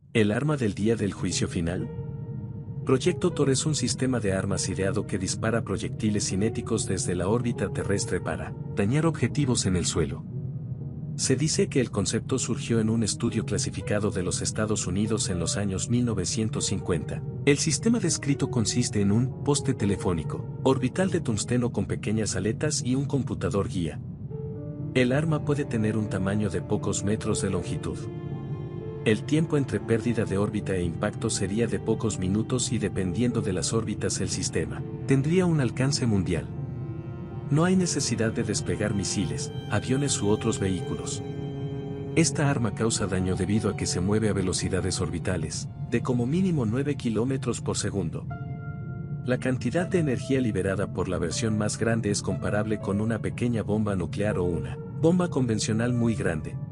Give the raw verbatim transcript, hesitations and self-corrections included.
¿El arma del día del juicio final? Proyecto Thor es un sistema de armas ideado que dispara proyectiles cinéticos desde la órbita terrestre para dañar objetivos en el suelo. Se dice que el concepto surgió en un estudio clasificado de los Estados Unidos en los años mil novecientos cincuenta. El sistema descrito consiste en un poste telefónico, orbital de tungsteno con pequeñas aletas y un computador guía. El arma puede tener un tamaño de pocos metros de longitud. El tiempo entre pérdida de órbita e impacto sería de pocos minutos y dependiendo de las órbitas el sistema tendría un alcance mundial. No hay necesidad de despegar misiles, aviones u otros vehículos. Esta arma causa daño debido a que se mueve a velocidades orbitales, de como mínimo nueve kilómetros por segundo. La cantidad de energía liberada por la versión más grande es comparable con una pequeña bomba nuclear o una bomba convencional muy grande.